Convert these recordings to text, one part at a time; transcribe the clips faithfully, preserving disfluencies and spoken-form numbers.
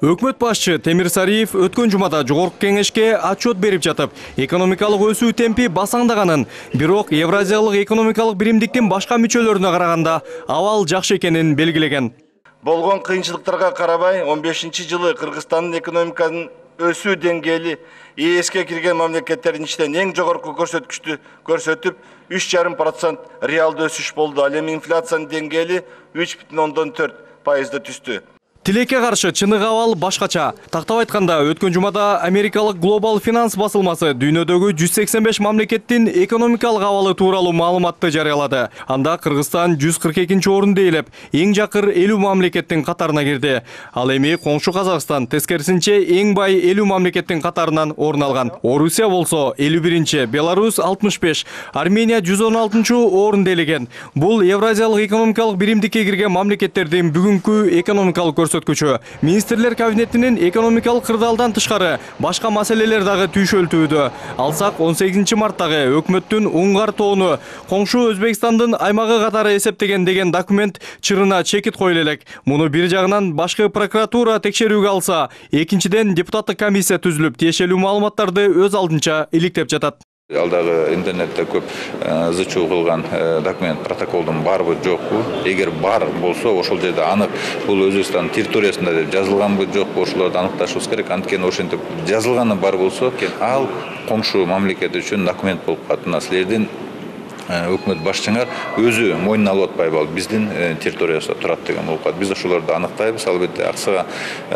Өкмөт башчы Темир Сариев өткөн жумада жогорку кеңешке отчет берип жатып, экономикалык өсүү темпи басаңдаганын, бирок Евразиялык экономикалык биримдиктин башка мүчөлөрүнө караганда абал жакшы экенин белгилеген. Болгон кыйынчылыктарга карабай, он бешинчи жылы Кыргызстандын экономиканын өсүү деңгээли Е Эске кирген мамлекеттердин ичинен эң жогорку көрсөткүчтү көрсөтүп, үч жарым процент реалдуу өсүш болду. Ал эми инфляциянын деңгээли үч бүтүн ондон төрт пайызды түздү. Тилекке каршы чыныгы абал башкача. Тактап айтканда, өткөн жумада Америкалык Global Finance басылмасы дүйнөдөгү жүз сексен беш мамлекеттин экономикалык абалы тууралуу маалыматты жарыялады. Анда Кыргызстан жүз кырк экинчи орунду ээлеп, эң жакыр элүү мамлекеттин катарына кирди. Ал эми коңшу Казакстан тескерисинче эң бай элүү мамлекеттин катарынан орун алган. Орусия болсо элүү биринчи, Беларусь алтымыш беш, Армения жүз он алтынчы орунду ээлеген. Бул Евразиялык экономикалык биримдикке кирген мамлекеттердин бүгүнкү экономикалык көрсөткүчү. Министрлер кабинетинин экономикалык кырдаалдан тышкары башка маселелер дагы түйшөлтүүдө. Алсак он сегизинчи марттагы өкмөттүн Уңгар тоону коңшу Өзбекстандын аймагы катары эсептеген деген документ чырына чекит коюла элек. Муну бир жагынан башкы прокуратура текшерүүгө алса, экинчиден депутаттык комиссия түзүлүп, тиешелүү маалыматтарды өз алдынча иликтеп жатат. Алдагы интернетте көп зычуу кылган документ, протоколдун барбы жокпу? Эгер бар болсо, ошол жерде анык бул Өзбекстан территориясында деп жазылганбы жокпу, ошолорду аныкташыбыз керек. Анткени ошентип жазылганы бар болсо, ал коңшу мамлекет үчүн документ болуп калат. Мына силердин өкмөт башчыңар өзү мойнуна алып атпайбы, ал биздин территориясында турат деген болуп калат. Биз ошолорду аныктайбыз, албетте аксыга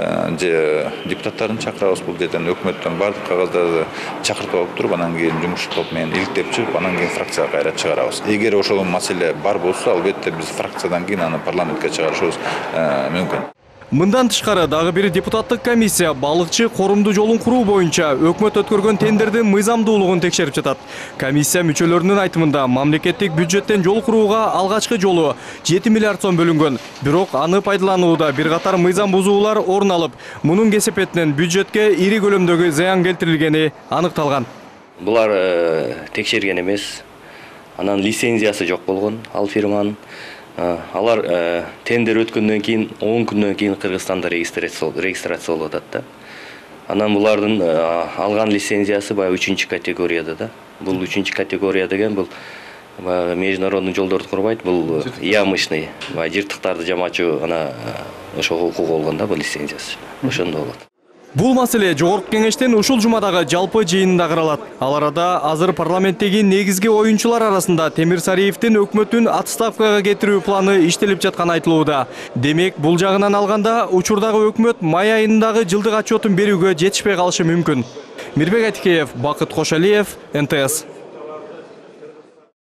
же депутаттарын чакырабыз, бул жерден өкмөттөн бардык кагаздарды чакыртып алып туруп, анан кийин жумуш топ менен иликтеп чыгып, анан кийин фракцияга кайра чыгарабыз. Эгер ошол маселе бар болсо, албетте биз фракциядан кийин аны парламентке чыгарышыбыз мүмкүн. Мындан тышкары дагы бир депутаттык комиссия балыкчы корумду жолун куруу боюнча өкмөт өткөргөн тендердин мыйзамдуулугун текшерип жатат. Комиссия мүчөлөрүнүн айтымында мамлекеттик бюджеттен жол курууга алгачкы жолу жети миллиард сом бөлүнгөн. Бирок аны пайдаланууда бир катар мыйзам бузуулар орун алып, мунун кесепетинен бюджетке ири көлөмдөгү зыян келтирилгени аныкталган. Булар текшерген эмес. Анан лицензиясы жок болгон ал фирманын. Алар тендер өткөндөн кийин он күндөн кийин Кыргызстанда регистрация болуп атат да. Анан булардын алган лицензиясы баягы үчүнчү категорияда да. Бул үчүнчү категория деген бул международный жолдорду курбайт, бул ямочный, жыртыктарды жамачу ана ошого укугу болгон да бул лицензиясы. Ошондо болот. Бул маселе жогорку кеңештин ушул жумадагы жалпы жыйынында каралат. Ал арада азыр парламенттеги негизги оюнчулар арасында Темир Сариевдин өкмөтүн отставкага кетирүү планы иштелип жатканы айтылууда. Демек, бул жагынан алганда учурдагы өкмөт май айындагы жылдык отчетун берүүгө жетишпей калышы мүмкүн. Мирбек Атикеев, Бакыт Кошалиев, Н Т С.